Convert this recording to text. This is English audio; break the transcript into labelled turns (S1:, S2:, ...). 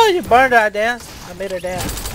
S1: You burned her, I danced. I made her dance.